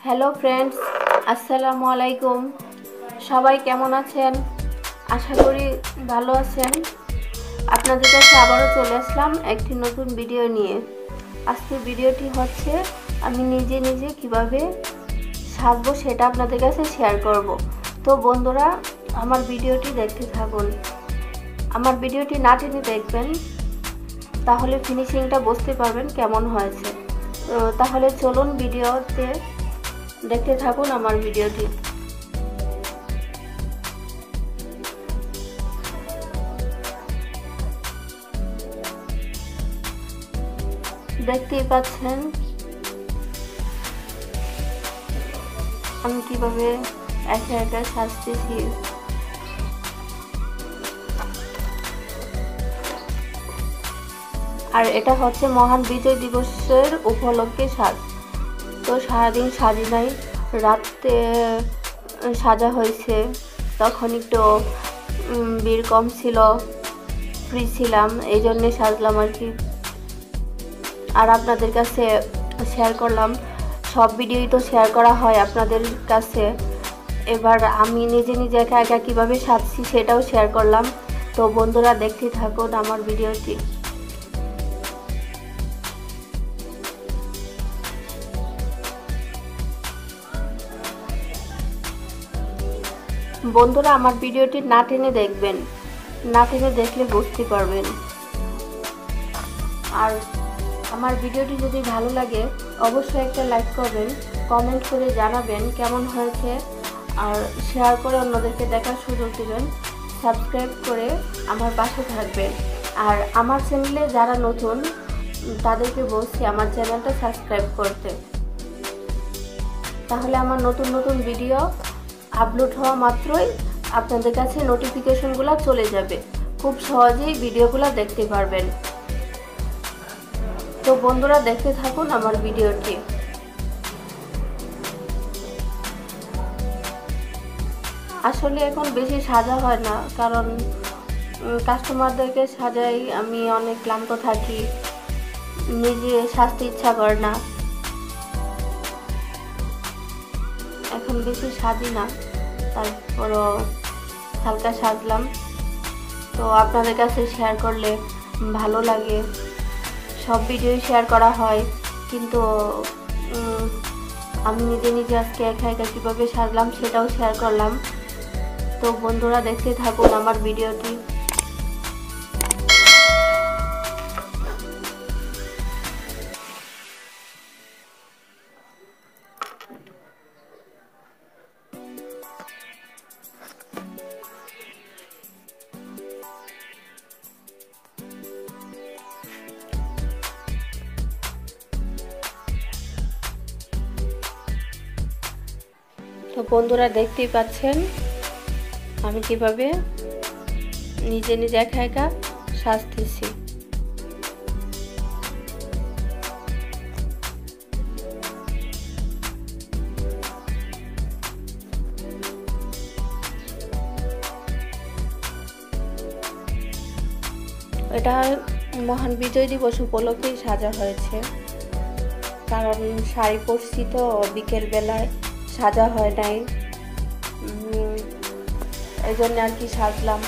Hello friends, আসসালামু আলাইকুম। সবাই কেমন আছেন? আশা করি ভালো আছেন। আপনাদের কাছে আবারও চলে আসলাম একটি নতুন ভিডিও নিয়ে। আজকের ভিডিওটি হচ্ছে আমি নিজে কিভাবে সাজবো সেটা আপনাদের কাছে শেয়ার করব। তো বন্ধুরা, আমার ভিডিওটি দেখতে থাকুন। আমার ভিডিওটি না টেনে দেখবেন, তাহলে ফিনিশিংটা বুঝতে পারবেন কেমন হয়েছে। তাহলে চলুন ভিডিওতে দেখতে থাকুন আমার ভিডিওটি। দেখতেই পাচ্ছেন আমি কিভাবে একা একা সাজতেছি। আর এটা হচ্ছে মহান বিজয় দিবসের উপলক্ষে সাজ। তো সারাদিন সাজি নাই, রাতে সাজা হয়েছে। তখন একটু ভিড় কম ছিল, ফ্রি ছিলাম, এই জন্যে সাজলাম আর কি। আর আপনাদের কাছে শেয়ার করলাম। সব ভিডিওই তো শেয়ার করা হয় আপনাদের কাছে। এবার আমি নিজে একা একা কীভাবে সাজছি সেটাও শেয়ার করলাম। তো বন্ধুরা, দেখতে থাকুন আমার ভিডিওটি। বন্ধুরা, আমার ভিডিওটি না টেনে দেখবেন, না টেনে দেখলে বুঝতে পারবেন। আর আমার ভিডিওটি যদি ভালো লাগে অবশ্যই একটা লাইক করবেন, কমেন্ট করে জানাবেন কেমন হয়েছে, আর শেয়ার করে অন্যদেরকে দেখার সুযোগ দেবেন। সাবস্ক্রাইব করে আমার পাশে থাকবেন। আর আমার চ্যানেলে যারা নতুন তাদেরকে বলছি আমার চ্যানেলটা সাবস্ক্রাইব করতে। তাহলে আমার নতুন ভিডিও আপলোড হওয়া মাত্রই আপনাদের কাছে নোটিফিকেশনগুলো চলে যাবে। খুব সহজেই ভিডিওগুলো দেখতে পারবেন। তো বন্ধুরা, দেখতে থাকুন আমার ভিডিওটি। আসলে এখন বেশি সাজা হয় না, কারণ কাস্টমারদেরকে সাজাই আমি অনেক ক্লান্ত থাকি, নিজে সাজতে ইচ্ছা করে না। এখন বেশি সাজি না, তারপরও হালকা সাজলাম। তো আপনাদের কাছে শেয়ার করলে ভালো লাগে। সব ভিডিও শেয়ার করা হয়, কিন্তু আমি নিজে আজকে একা একা কীভাবে সাজলাম সেটাও শেয়ার করলাম। তো বন্ধুরা, দেখতে থাকুন আমার ভিডিওটি। তো বন্ধুরা, দেখতেই পাচ্ছেন আমি কিভাবে নিজে একা একা সাজতেছি। এটা মহান বিজয় দিবস উপলক্ষেই সাজা হয়েছে, কারণ শাড়ি পরছি তো বিকেল বেলায়, সাজা হয় নাই, এই জন্য আর কি সাজলাম।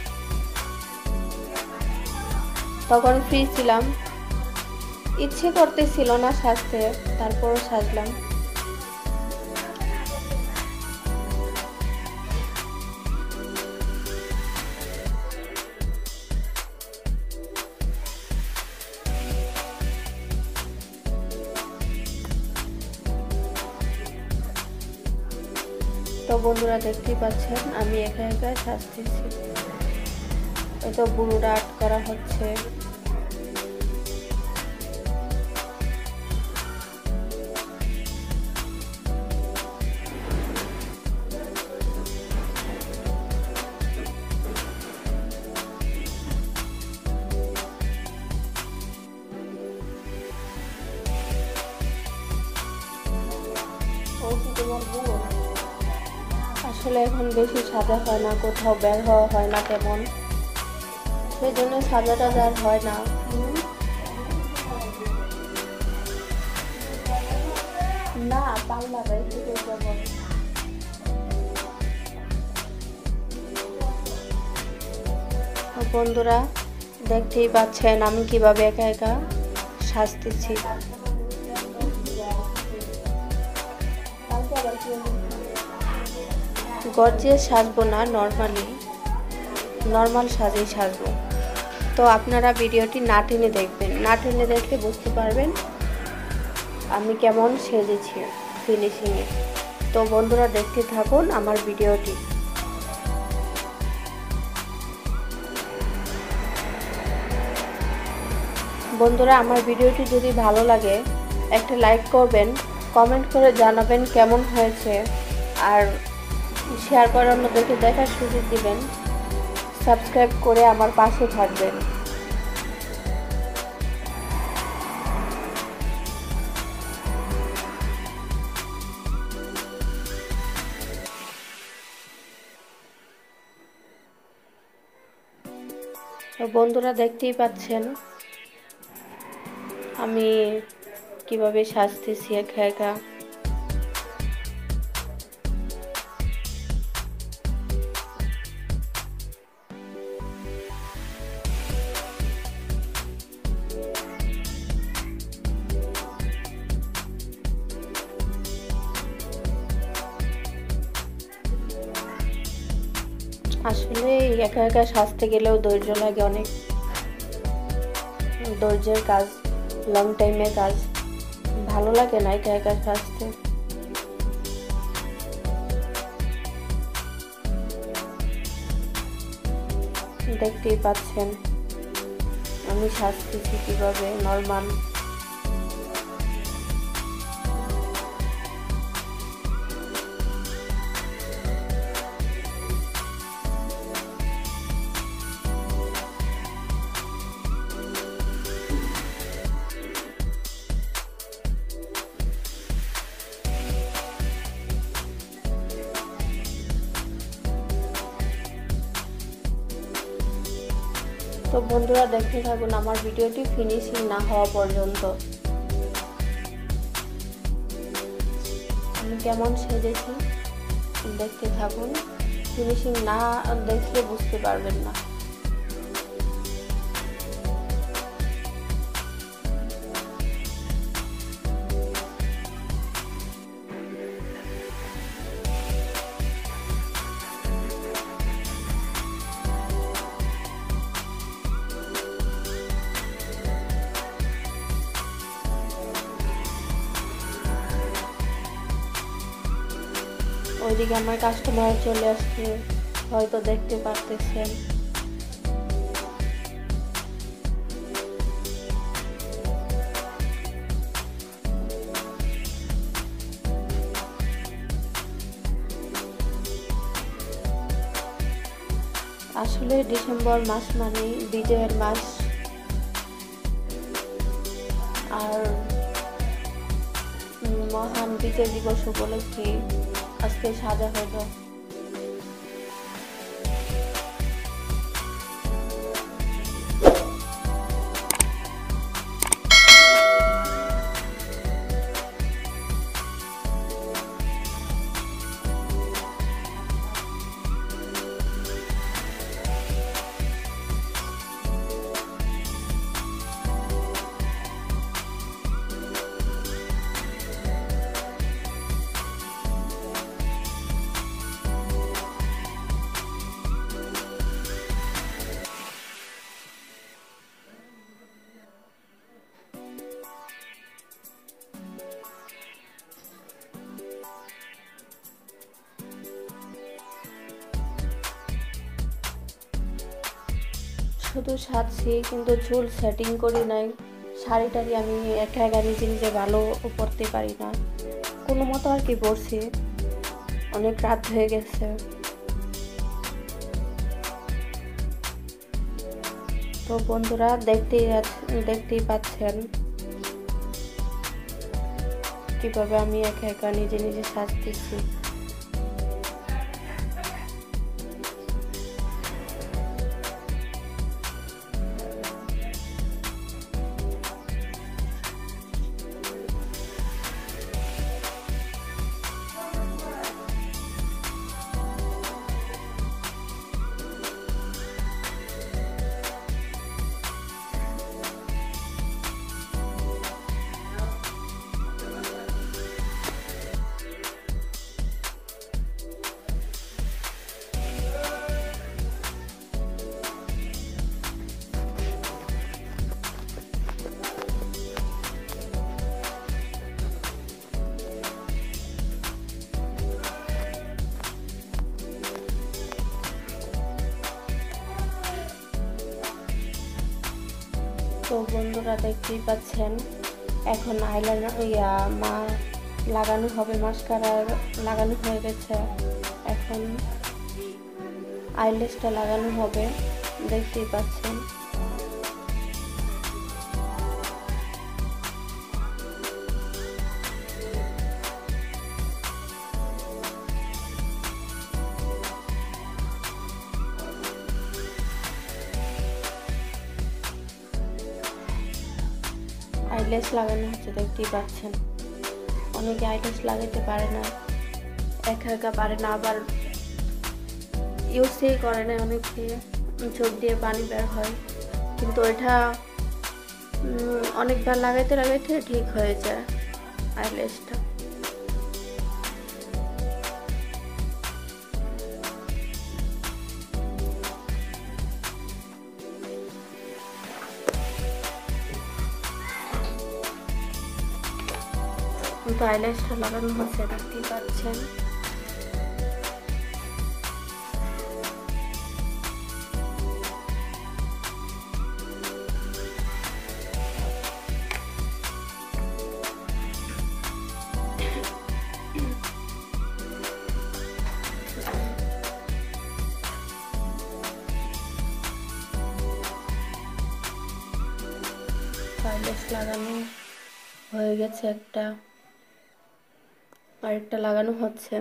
তখন ফ্রি ছিলাম, ইচ্ছে করতেছিল না সাজতে, তারপরও সাজলাম। তো বন্ধুরা, দেখতেই পাচ্ছেন আমি একা একা সাজতেছি। তো বুড়োটা আর্ট করা হচ্ছে। আসলে এখন বেশি সাজা হয় না, কোথাও বের হওয়া হয় না তেমন, সেই জন্য সাজাটা আর হয় না। না। বাংলা.desi যাব। বন্ধুরা দেখতেই পাচ্ছেন আমি কিভাবে একা একা সাজতেছি। গর্জিয়াস সাজবো না, নর্মাল সাজেই সাজবো। তো আপনারা ভিডিওটি না টেনে দেখবেন, না টেনে দেখলে বুঝতে পারবেন আমি কেমন সেজেছি ফিনিশিংয়ে। তো বন্ধুরা দেখতে থাকুন আমার ভিডিওটি। বন্ধুরা আমার ভিডিওটি যদি ভালো লাগে একটা লাইক করবেন, কমেন্ট করে জানাবেন কেমন হয়েছে, আর শেয়ার করে অন্যদেরকে দেখার সুযোগ দিবেন। সাবস্ক্রাইব করে আমার পাশে থাকবেন। তো বন্ধুরা দেখতেই পাচ্ছেন আমি কিভাবে সাজতেছি একা একা। আসলে একা একা সাজতে গেলেও ধৈর্য লাগে অনেক, ধৈর্যের কাজ, লং টাইমের কাজ। ভালো লাগে না একা একা সাজতে। দেখতেই পাচ্ছেন আমি সাজতেছি কিভাবে, নরমাল। তো বন্ধুরা দেখতে থাকুন আমার ভিডিওটি ফিনিশিং না হওয়া পর্যন্ত। আমি কেমন সেজেছি দেখতে থাকুন, ফিনিশিং না দেখলে বুঝতে পারবেন না। ওইদিকে আমার কাস্টমার চলে আসছে, হয়তো দেখতে পারতেছেন। আসলে ডিসেম্বর মাস মানে বিজয়ের মাস, আর মহান বিজয় দিবস উপলক্ষে আজকে সাজা হলো। শুধু সাজছি কিন্তু চুল সেটিং করি নাই। শাড়িটারি আমি একা একা নিজে নিজে ভালো পরতে পারি না, কোনো মতো আর কি পরছি। অনেক রাত হয়ে গেছে। তো বন্ধুরা দেখতেই পাচ্ছেন কিভাবে আমি একা একা নিজে নিজে সাজতেছি। বন্ধুরা দেখতেই পাচ্ছেন এখন আইলাইনার লাগানো হবে, মাস্কারা লাগানো হয়ে গেছে, এখন আইল্যাশটা লাগানো হবে, দেখতেই পাচ্ছেন। আইল্যাশ লাগানো হচ্ছে, দেখতেই পাচ্ছেন। অনেকে আইল্যাশ লাগাতে পারে না, একা একা পারে না, আবার ইউজই করে না, অনেকে চোখ দিয়ে পানি বের হয়, কিন্তু এটা অনেকবার লাগাইতে লাগাইতে ঠিক হয়ে যায় আইল্যাশটা। কিন্তু আইল্যাশটা লাগানো হচ্ছে, দেখতেই পাচ্ছেন। আইল্যাশ লাগানো হয়ে গেছে একটা, আরেকটা লাগানো হচ্ছে।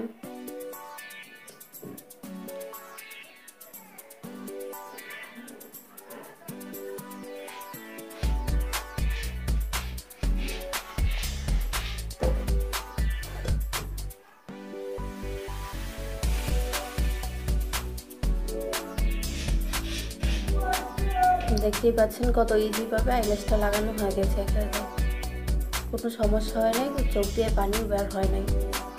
দেখতেই পাচ্ছেন কত ইজি ভাবে আইল্যাশটা লাগানো হয়ে গেছে, কোনো সমস্যা হয় নাই, চোখ দিয়ে পানিও বের হয় নাই।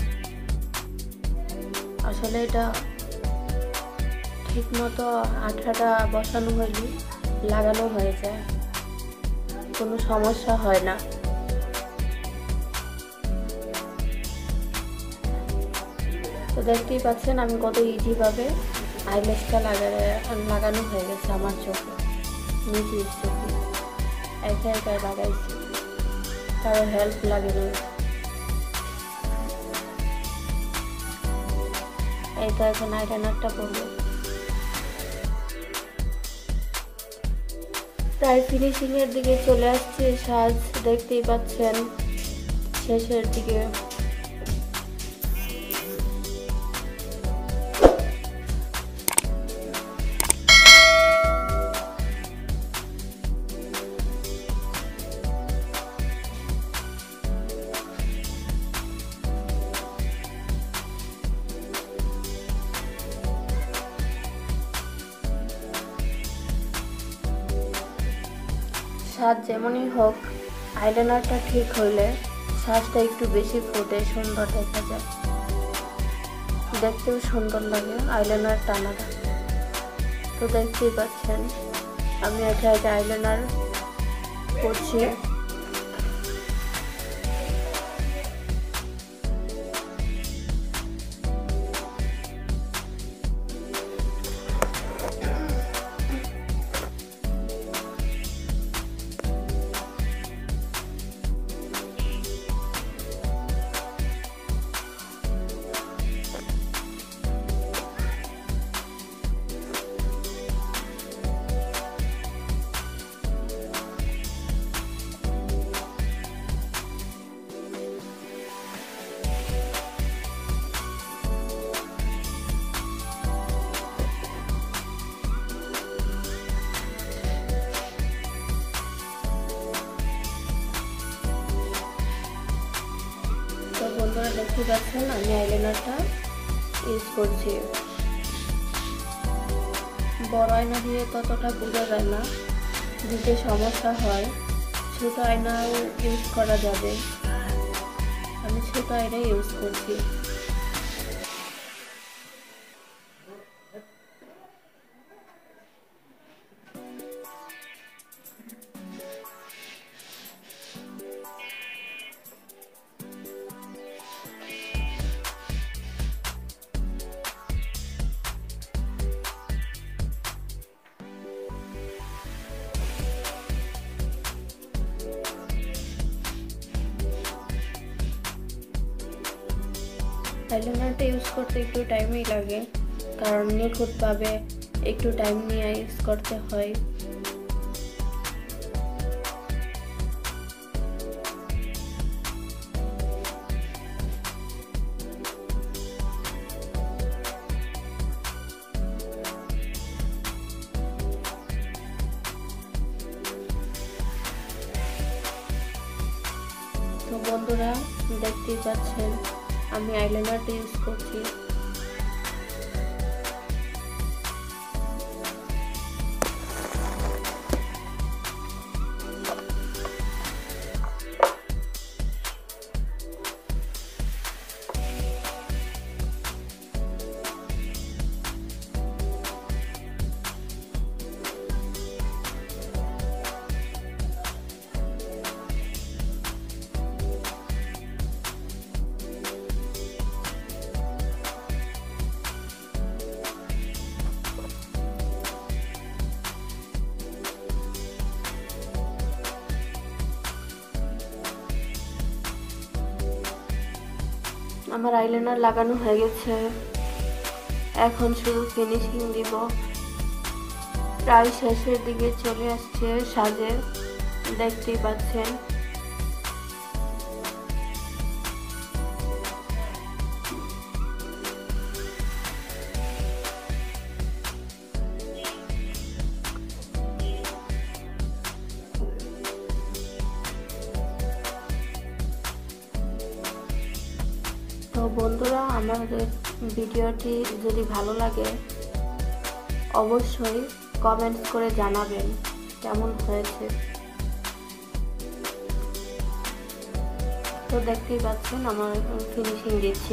আসলে এটা ঠিক মতো আঠাটা বসানো হইলে লাগানো হয়ে যায়, কোনো সমস্যা হয় না। তো দেখতেই পাচ্ছেন আমি কত ইজি ভাবে আইল্যাশটা লাগানো হয়ে গেছে আমার চোখে, নিজের চোখে একা একা লাগাইছি, কারো হেল্প লাগে না। এই তো এখন আইলাইনারটা পরবো, প্রায় ফিনিশিং এর দিকে চলে আসছে সাজ, দেখতেই পাচ্ছেন শেষের দিকে। সাজ যেমনই হোক, আইলাইনারটা ঠিক হইলে সাজটা একটু বেশি ফুটে, সুন্দর দেখা যায়, দেখতেও সুন্দর লাগে আইলাইনার টানাটা। তো দেখতেই পাচ্ছেন আমি একা একা আইলাইনার করছি। তো বন্ধুরা দেখতে পাচ্ছেন আমি আইলাইনারটা ইউজ করছি, বড় আয়না দিয়ে ততটা বোঝা যায় না, দিতে সমস্যা হয়, ছোট আয়নাও ইউজ করা যাবে, আমি ছোট আয়না ইউজ করছি। আইলাইনারটা ইউজ করতে একটু টাইমই লাগে, কারণ নিখুঁতভাবে একটু টাইম নিয়ে ইউজ করতে হয়। তো বন্ধুরা, দেখতেই পাচ্ছেন আমি আইলাইনারটা ইউজ করছি। আমার আইলাইনার লাগানো হয়ে গেছে, এখন শুধু ফিনিশিং দিব। প্রায় শেষের দিকে চলে আসছে সাজে, দেখতেই পাচ্ছেন। তো বন্ধুরা, আমাদের ভিডিওটি যদি ভালো লাগে অবশ্যই কমেন্টস করে জানাবেন কেমন হয়েছে। তো দেখতেই পাচ্ছেন আমার ফিনিশিং দিচ্ছি।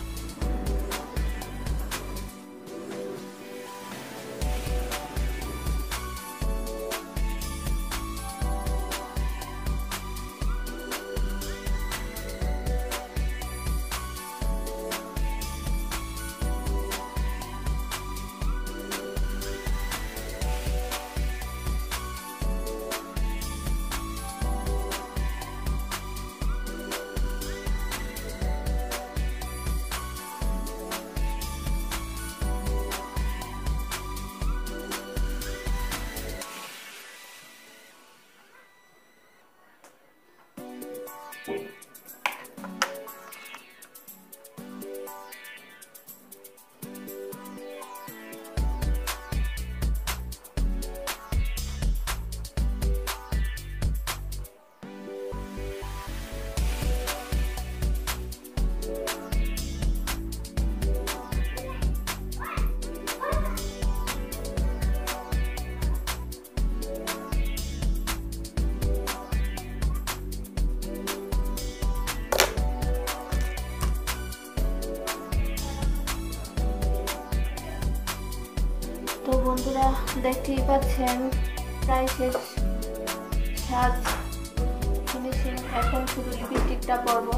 তো বন্ধুরা, দেখতেই পাচ্ছেন প্রায় শেষ সাজ ফিনিশিং। এখন শুধু লিপস্টিকটা পরব,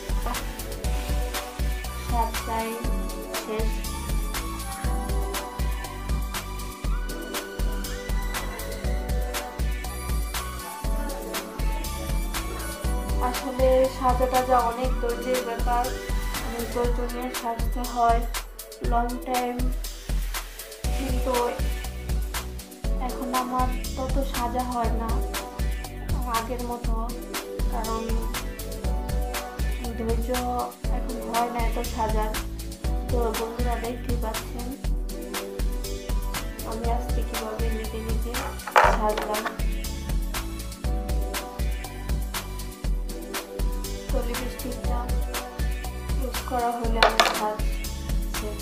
সাজ প্রায় শেষ। আসলে সাজাটা অনেক ধৈর্যের ব্যাপার, অনেক ধৈর্য নিয়ে সাজতে হয়, লং টাইম। কিন্তু এখন আমার তত সাজা হয় না আগের মতো, কারণ ধৈর্য এখন হয় না এত সাজার। তো বন্ধুরা, দেখতেই পাচ্ছেন আমি আজকে কিভাবে নিজে নিজে সাজলাম। তো লিপস্টিকটা ইউজ করা হলে আমার সাজ শেষ।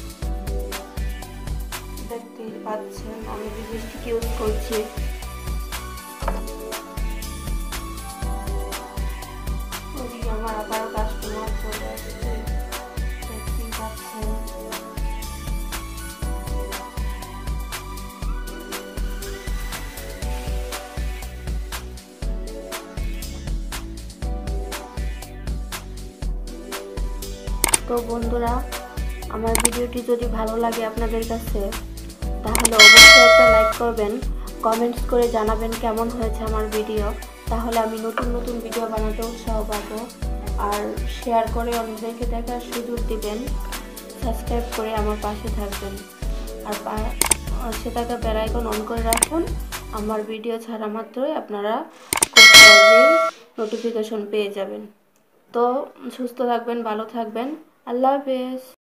দেখতেই পাচ্ছেন আমি লিপস্টিক ইউজ করছি। ওদিকে আমার আবার কাস্টমার চলে আসছে, দেখতেই পাচ্ছেন। তো বন্ধুরা, আমার ভিডিওটি যদি ভালো লাগে আপনাদের কাছে, তাহলে অবশ্যই একটা লাইক করবেন, কমেন্টস করে জানাবেন কেমন হয়েছে আমার ভিডিও। তাহলে আমি নতুন নতুন ভিডিও বানাতে উৎসাহ পাবো। আর শেয়ার করে অন্যদেরকে দেখার সুযোগ দিবেন। সাবস্ক্রাইব করে আমার পাশে থাকবেন। আর সেটাকে বেল আইকন অন করে রাখুন। আমার ভিডিও ছাড়া মাত্রই আপনারা খুব সহজেই নোটিফিকেশন পেয়ে যাবেন। তো সুস্থ থাকবেন, ভালো থাকবেন। আল্লাহ হাফেজ।